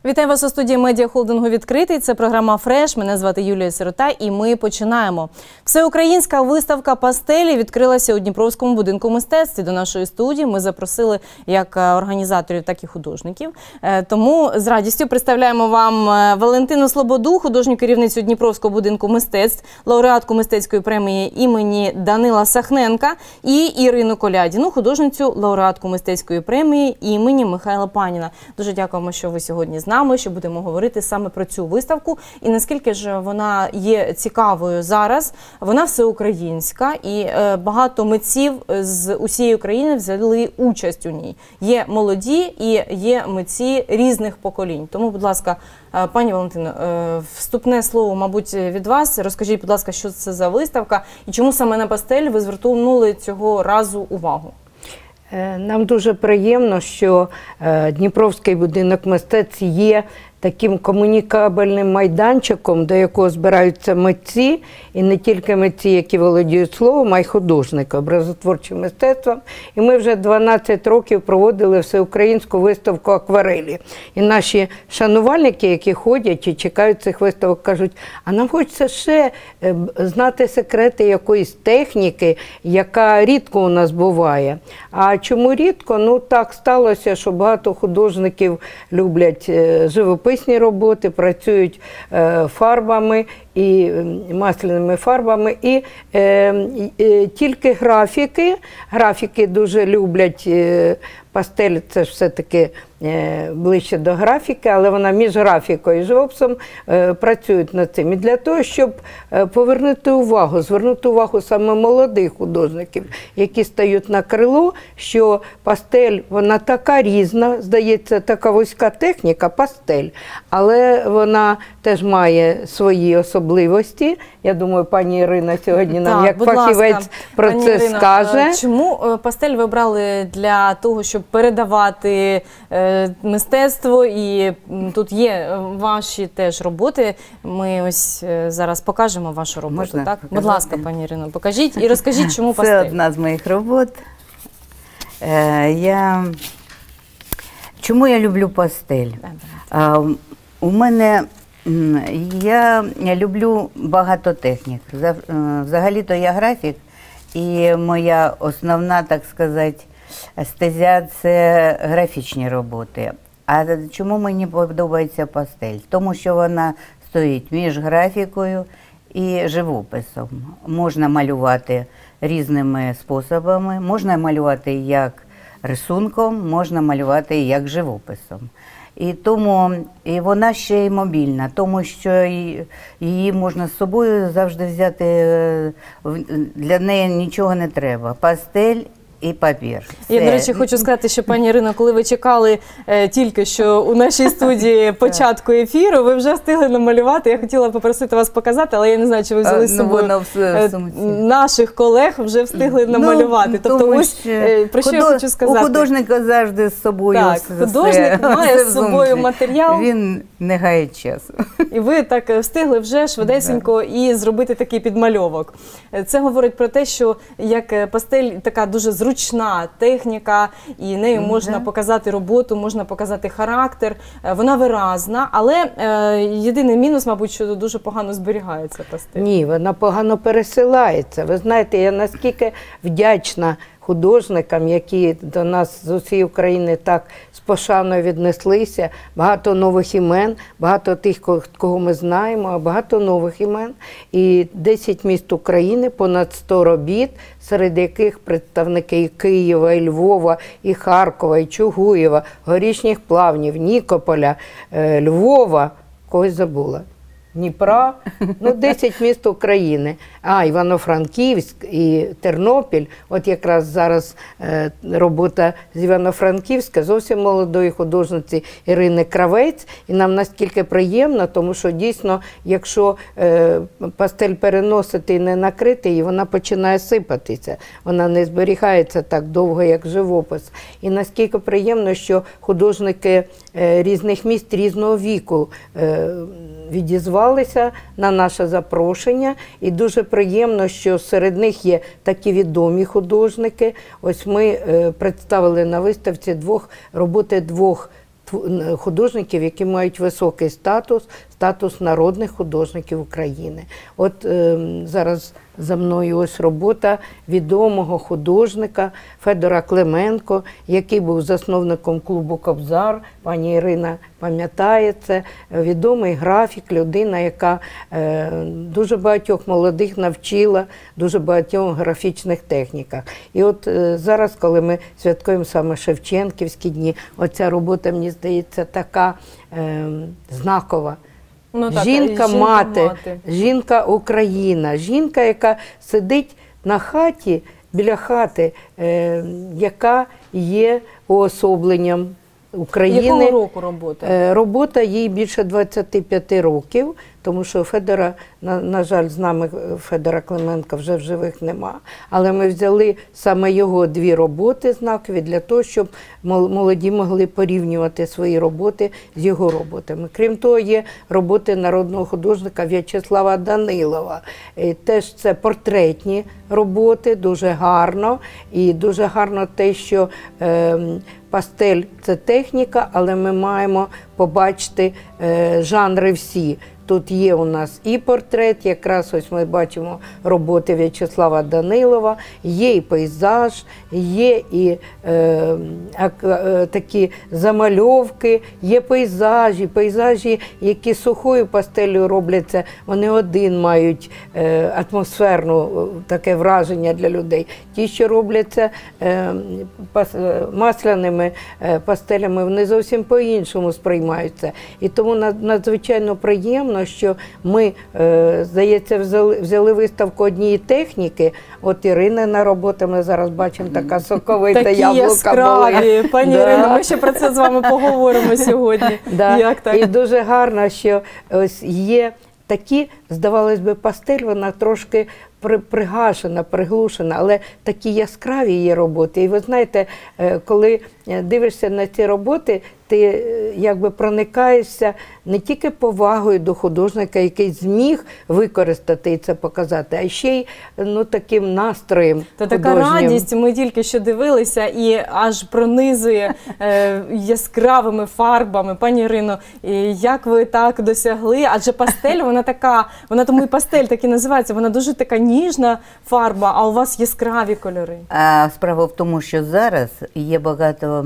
Вітаю вас у студії медіахолдингу «Відкритий». Це програма «Фреш». Мене звати Юлія Сирота і ми починаємо. Всеукраїнська виставка пастелі відкрилася у Дніпровському будинку мистецтв. До нашої студії ми запросили як організаторів, так і художників. Тому з радістю представляємо вам Валентину Слободу, художню керівницю Дніпровського будинку мистецтв, лауреатку мистецької премії імені Данила Сахненка, і Ірину Колядіну, художницю, лауреатку мистецької премії імені Михайла Паніна. Дуже дякуємо, що ви сьогодні з нами, що будемо говорити саме про цю виставку. І наскільки ж вона є цікавою зараз, вона всеукраїнська, і багато митців з усієї України взяли участь у ній. Є молоді і є митці різних поколінь. Тому, будь ласка, пані Валентино, вступне слово, мабуть, від вас. Розкажіть, будь ласка, що це за виставка і чому саме на пастель ви звернули цього разу увагу? Нам дуже приємно, що Дніпровський будинок мистецтв є таким комунікабельним майданчиком, до якого збираються митці, і не тільки митці, які володіють словом, а й художники, образотворчим мистецтвом. І ми вже 12 років проводили всеукраїнську виставку акварелі. І наші шанувальники, які ходять і чекають цих виставок, кажуть, а нам хочеться ще знати секрети якоїсь техніки, яка рідко у нас буває. А чому рідко? Ну так сталося, що багато художників люблять живописні роботи, працюють фарбами і масляними фарбами, і тільки графіки дуже люблять. Пастель – це ж все-таки ближче до графіки, але вона між графікою і живописом працюють над цим. І для того, щоб звернути увагу саме молодих художників, які стають на крило, що пастель, вона така різна, здається, така вузька техніка, пастель, але вона теж має свої особливості. Я думаю, пані Ірина сьогодні нам, як фахівець, про це скаже. Чому пастель ви обрали для того, щоб передавати мистецтво, і тут є ваші теж роботи. Ми ось зараз покажемо вашу роботу. Можна так? показати? Будь ласка, пані Ірино, покажіть і розкажіть, чому пастель. Це одна з моїх робот. Чому я люблю пастель? У мене, я люблю багато технік. Взагалі-то я графік, і моя основна, так сказати, стезя – це графічні роботи. А чому мені подобається пастель? Тому що вона стоїть між графікою і живописом. Можна малювати різними способами, можна малювати як рисунком, можна малювати як живописом. І вона ще й мобільна, тому що її можна з собою завжди взяти, для неї нічого не треба. Пастель і папір. Я, до речі, хочу сказати, що, пані Ірино, коли ви чекали тільки що у нашій студії початку ефіру, ви вже встигли намалювати. Я хотіла попросити вас показати, але я не знаю, чи ви взяли з собою наших колег, вже встигли намалювати. Тобто ось, про що я хочу сказати. У художника завжди з собою так, художник має з собою матеріал. Він не гає часу. І ви так встигли вже швидесенько і зробити такий підмальовок. Це говорить про те, що як пастель така дуже зручна техніка, і нею можна показати роботу, можна показати характер. Вона виразна, але єдиний мінус, мабуть, що дуже погано зберігається пастель. Ні, вона погано пересилається. Ви знаєте, я наскільки вдячна художникам, які до нас з усієї України так з пошаною віднеслися. Багато нових імен, багато тих, кого ми знаємо, а багато нових імен. І 10 міст України, понад 100 робіт, серед яких представники і Києва, і Львова, і Харкова, і Чугуєва, Горішніх Плавнів, Нікополя, Львова, когось забула. Дніпра, 10 міст України. Івано-Франківськ і Тернопіль. От якраз зараз робота з Івано-Франківська, зовсім молодої художниці Ірини Кравець. І нам настільки приємно, тому що дійсно, якщо пастель переносити і не накрити її, вона починає сипатися. Вона не зберігається так довго, як живопис. І наскільки приємно, що художники різних міст, різного віку відізвалися на наше запрошення. І дуже приємно, що серед них є такі відомі художники. Ось ми представили на виставці роботи двох художників, які мають високий статус народних художників України. От зараз за мною ось робота відомого художника Федора Клименко, який був засновником клубу «Кобзар». Пані Ірина пам'ятає це. Відомий графік, людина, яка дуже багатьох молодих навчила дуже багатьох графічних техніках. І от зараз, коли ми святкуємо саме Шевченківські дні, оця робота, мені здається, така знакова. Ну, так, Жінка-мати, жінка-Україна, жінка, яка сидить на хаті, біля хати, яка є уособленням України. Якого року робота? Робота їй більше 25 років, тому що Федора, на жаль, з нами Федора Клименка вже в живих нема. Але ми взяли саме його дві роботи знакові для того, щоб молоді могли порівнювати свої роботи з його роботами. Крім того, є роботи народного художника В'ячеслава Данилова. Теж це портретні роботи, дуже гарно. І дуже гарно те, що пастель – це техніка, але ми маємо побачити жанри всі. Тут є у нас і портрет, якраз ось ми бачимо роботи В'ячеслава Данилова, є і пейзаж, є і такі замальовки, є пейзажі, які сухою пастелью робляться, вони один мають атмосферну таке враження для людей. Ті, що робляться масляними пастелями, вони зовсім по-іншому сприймаються. І тому надзвичайно приємно, що ми, здається, взяли виставку однієї техніки. От Іринина робота, ми зараз бачимо, така соковита яблука була. Такі яскраві, пані Ірино, ми ще про це з вами поговоримо сьогодні. Як так? І дуже гарно, що ось є такі, здавалось би, пастель, вона трошки пригашена, приглушена, але такі яскраві є роботи. І ви знаєте, коли дивишся на ці роботи, ти якби проникаєшся не тільки повагою до художника, який зміг використати і це показати, а ще й таким настроєм художнім. Така радість, ми тільки що дивилися, і аж пронизує яскравими фарбами. Пані Ірино, як ви так досягли? Адже пастель, вона така, вона тому і пастель так і називається, вона дуже така ніжна фарба, а у вас яскраві кольори. Справа в тому, що зараз є багато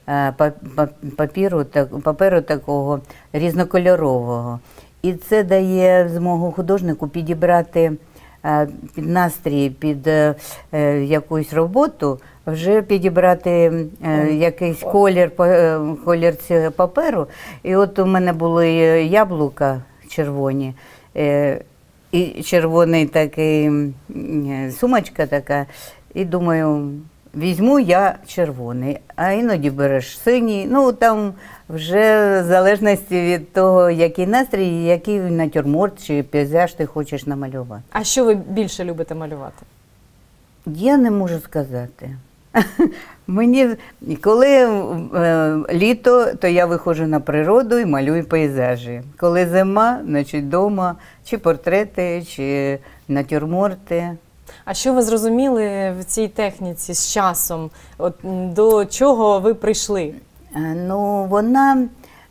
паперу такого різнокольорового. І це дає змогу художнику підібрати під настрій, під якусь роботу, вже підібрати якийсь колір цього паперу. І от у мене були яблука червоні, і червоний такий сумочка така, і думаю, візьму я червоний, а іноді береш синій. Ну, там вже в залежності від того, який настрій, який натюрморт чи пейзаж ти хочеш намалювати. А що ви більше любите малювати? Я не можу сказати. Мені, коли літо, то я виходжу на природу і малюю пейзажі. Коли зима, значить вдома, чи портрети, чи натюрморти. А що ви зрозуміли в цій техніці з часом? От, до чого ви прийшли? Ну, вона,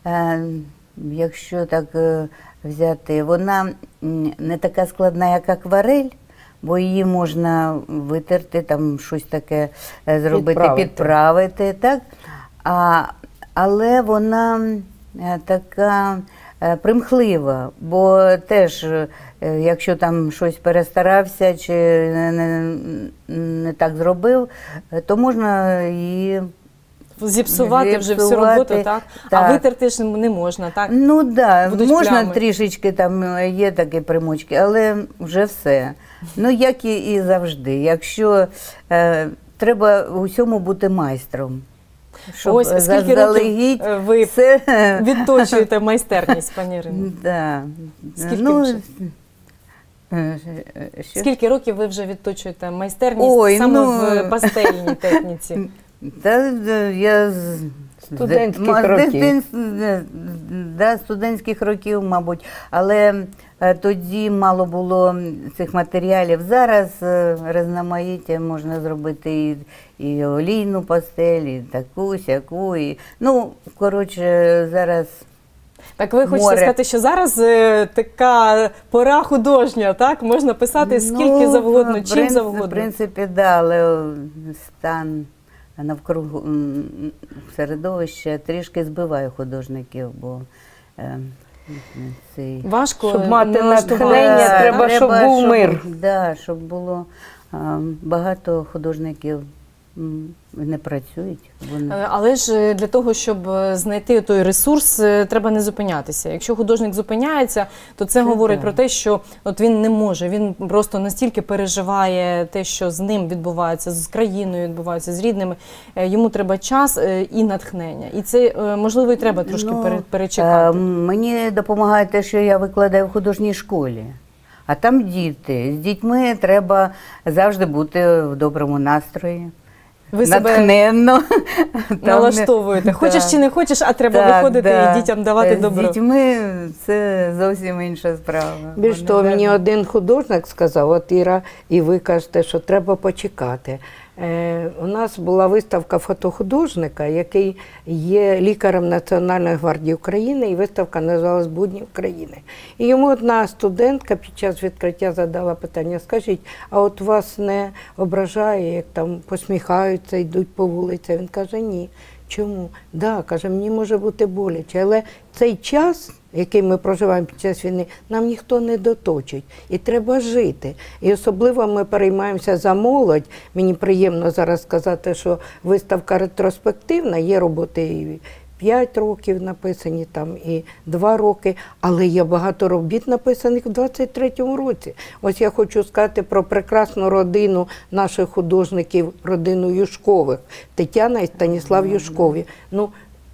якщо так взяти, вона не така складна, як акварель, бо її можна витерти, там щось таке зробити, підправити, так? Але вона така примхлива, бо теж, якщо там щось перестарався чи не так зробив, то можна її зіпсувати вже всю роботу, так? А витерти ж не можна, так? Ну так, можна плями. Трішечки, там є такі примочки, але вже все. Ну, як і завжди. Якщо треба у всьому бути майстром. Ось скільки років ви відточуєте майстерність, пані Ірино? Так. Скільки років ви вже відточуєте майстерність саме в пастельній техніці? Та я Студентських років. Студентських років, мабуть. Але тоді мало було цих матеріалів. Зараз різноманіття можна зробити і олійну пастель, і таку, сяку. Ну, коротше, зараз... Так ви хочете сказати, що зараз така пора художня, так? Можна писати скільки завгодно, чим завгодно. В принципі, да, але стан навкруги середовища трішки збиває художників, бо важко, щоб мати натхнення, треба, щоб був мир. Да, щоб було багато художників не працюють. Але ж для того, щоб знайти той ресурс, треба не зупинятися. Якщо художник зупиняється, то це говорить про те, що от він не може, він просто настільки переживає те, що з ним відбувається, з країною відбувається, з рідними. Йому треба час і натхнення. І це, можливо, і треба трошки перечекати. Мені допомагає те, що я викладаю в художній школі. А там діти. З дітьми треба завжди бути в доброму настрої. Ви себе налаштовуєте. Хочеш чи не хочеш, а треба виходити і дітям давати добро. З дітьми це зовсім інша справа. Більш того, мені один художник сказав, от Іра, і ви кажете, що треба почекати. У нас була виставка фотохудожника, який є лікарем Національної гвардії України, і виставка називалась «Будні України». І йому одна студентка під час відкриття задала питання: скажіть, а от вас не ображає, як там посміхаються, йдуть по вулиці? Він каже: ні. Чому? Да, каже, мені може бути боляче, але цей час, який ми проживаємо під час війни, нам ніхто не доточить. І треба жити. І особливо ми переймаємося за молодь. Мені приємно зараз сказати, що виставка ретроспективна, є роботи і 5 років написані, там і 2 роки, але є багато робіт написаних в 23-му році. Ось я хочу сказати про прекрасну родину наших художників, родину Юшкових, Тетяна і Станіслав Юшкові. Ну,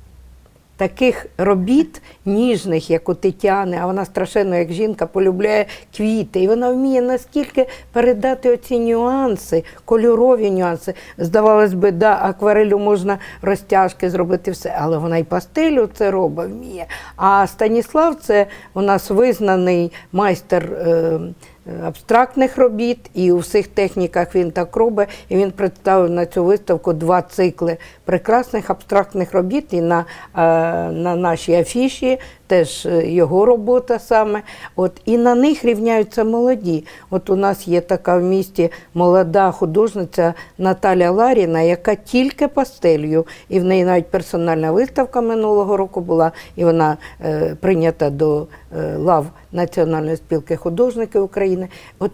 таких робіт ніжних, як у Тетяни, а вона страшенно, як жінка, полюбляє квіти. І вона вміє наскільки передати оці нюанси, кольорові нюанси. Здавалось би, да, акварелю можна розтяжки зробити все, але вона і пастелю це робить, вміє. А Станіслав – це у нас визнаний майстер абстрактних робіт, і у всіх техніках він так робить. І він представив на цю виставку 2 цикли прекрасних абстрактних робіт, і на нашій афіші теж його робота саме. От, і на них рівняються молоді. От у нас є така в місті молода художниця Наталя Ларіна, яка тільки пастелью, і в неї навіть персональна виставка минулого року була, і вона прийнята до лав Національної спілки художників України.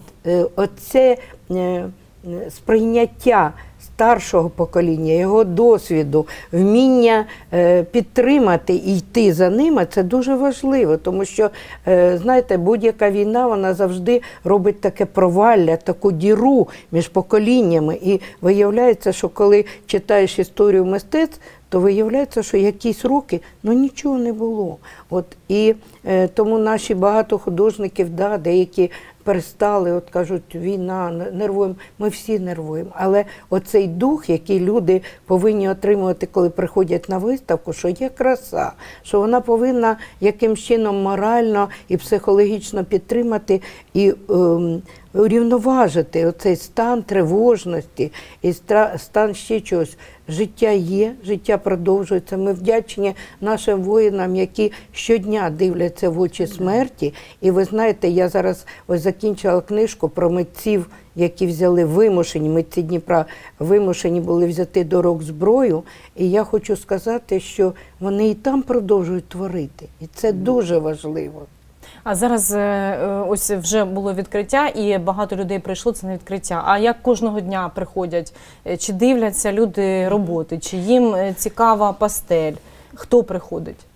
Оце сприйняття старшого покоління, його досвіду, вміння підтримати і йти за ними – це дуже важливо, тому що, знаєте, будь-яка війна, вона завжди робить таке провалля, таку діру між поколіннями. І виявляється, що коли читаєш історію мистецтв, то виявляється, що якісь роки, ну нічого не було. От, і тому наші багато художників, да, деякі перестали, от кажуть, війна, нервуємо, ми всі нервуємо. Але оцей дух, який люди повинні отримувати, коли приходять на виставку, що є краса, що вона повинна якимсь чином морально і психологічно підтримати і урівноважити оцей стан тривожності і стан ще чогось. Життя є, життя продовжується. Ми вдячні нашим воїнам, які щодня дивляться в очі смерті. І ви знаєте, я зараз ось закінчила книжку про митців, які взяли вимушені, митці Дніпра, вимушені були взяти до рук зброю. І я хочу сказати, що вони і там продовжують творити. І це дуже важливо. А зараз ось вже було відкриття, і багато людей прийшло це на відкриття. А як кожного дня приходять? Чи дивляться люди роботи? Чи їм цікава пастель? Хто приходить?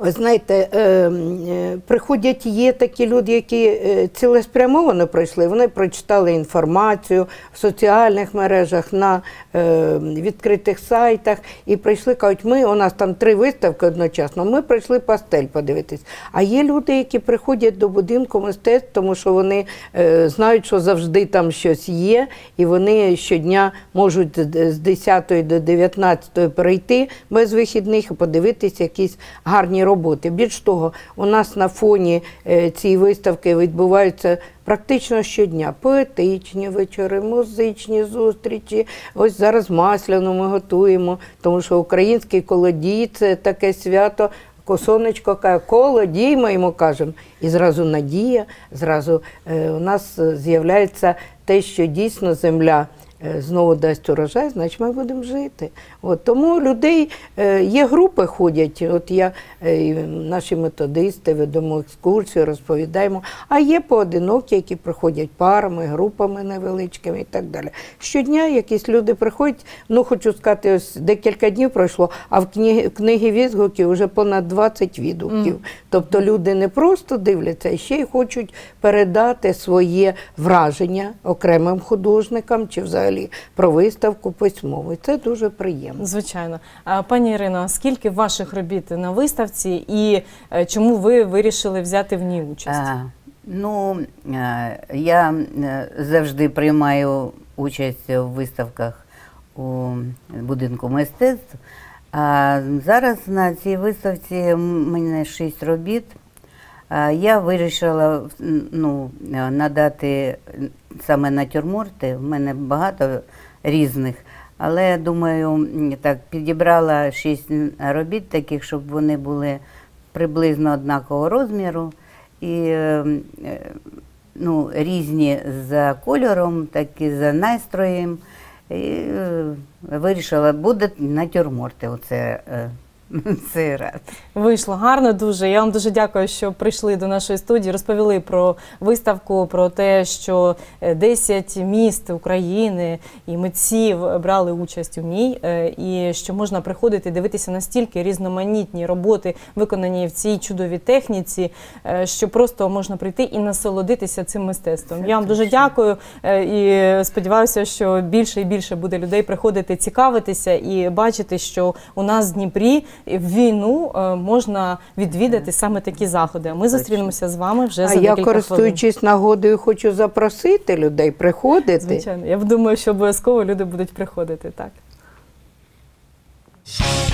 Ви знаєте, приходять, є такі люди, які цілеспрямовано пройшли, вони прочитали інформацію в соціальних мережах, на відкритих сайтах і прийшли, кажуть, у нас там 3 виставки одночасно, ми прийшли пастель подивитись. А є люди, які приходять до будинку мистецтв, тому що вони знають, що завжди там щось є, і вони щодня можуть з 10 до 19 перейти без вихідних і подивитися якісь гарні роботи. Більш того, у нас на фоні цієї виставки відбуваються практично щодня поетичні вечори, музичні зустрічі. Ось зараз Масляну ми готуємо, тому що український колодій – це таке свято. Сонечко каже, колодій, ми йому кажемо. І зразу надія, зразу у нас з'являється те, що дійсно земля знову дасть урожай, значить ми будемо жити. От, тому людей, є групи ходять, от я, наші методисти, ведемо екскурсію, розповідаємо, а є поодинокі, які приходять парами, групами невеличкими і так далі. Щодня якісь люди приходять, хочу сказати, ось декілька днів пройшло, а в книгі відгуків вже понад 20 відгуків. Тобто люди не просто дивляться, а ще й хочуть передати своє враження окремим художникам чи взагалі про виставку письмову. Це дуже приємно. Звичайно. Пані Ірино, скільки ваших робіт на виставці і чому ви вирішили взяти в ній участь? Я завжди приймаю участь у виставках у будинку мистецтв. А зараз на цій виставці у мене 6 робіт. Я вирішила надати саме натюрморти, в мене багато різних, але, думаю, так, підібрала 6 робіт таких, щоб вони були приблизно однакового розміру і різні за кольором, так і за настроєм. І вирішила, буде натюрморти цей раз. Вийшло гарно дуже. Я вам дуже дякую, що прийшли до нашої студії, розповіли про виставку, про те, що 10 міст України і митців брали участь у ній, і що можна приходити і дивитися настільки різноманітні роботи, виконані в цій чудовій техніці, що просто можна прийти і насолодитися цим мистецтвом. Я вам дуже дякую і сподіваюся, що більше і більше буде людей приходити, цікавитися і бачити, що у нас в Дніпрі в війну можна відвідати саме такі заходи. А ми зустрінемося з вами вже за декілька хвилин. А я, користуючись нагодою, хочу запросити людей приходити. Звичайно. Я думаю, що обов'язково люди будуть приходити, так.